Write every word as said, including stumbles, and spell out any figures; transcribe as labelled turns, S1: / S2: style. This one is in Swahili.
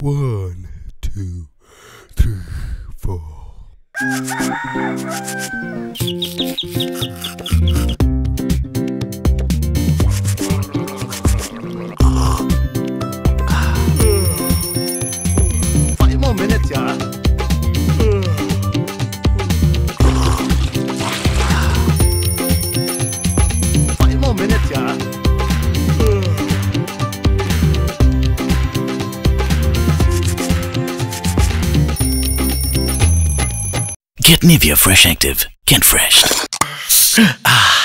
S1: One, two, three, four.
S2: Five more minutes, yeah. Five more minutes, yeah.
S3: Get NIVEA Fresh Active. Get fresh. Ah.